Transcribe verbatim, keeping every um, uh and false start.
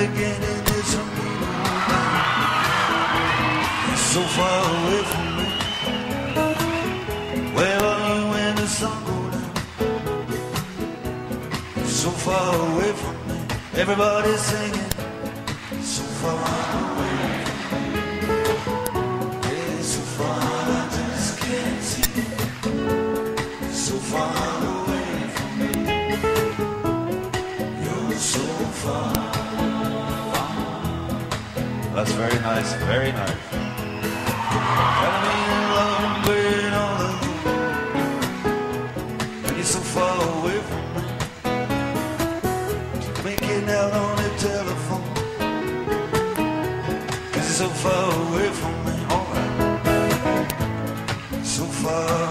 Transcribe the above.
beginning, there's a middle now. You're so far away from me. Where are you when the sun goes down? You're so far away from me. Everybody's singing, so far away. Yeah, so far I just can't see. So far away from me. You're so far. That's very nice, very nice. Tell me in love, burn all alone. And you're so far away from me. Making out on the telephone. Cause you're so far away from me. Alright. So far